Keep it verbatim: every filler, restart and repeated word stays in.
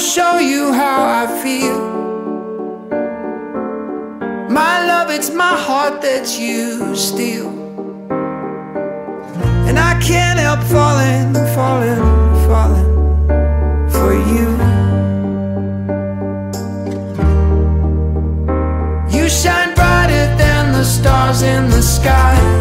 show you how I feel. My love, it's my heart that you steal, and I can't help falling, falling, falling for you. You shine brighter than the stars in the sky.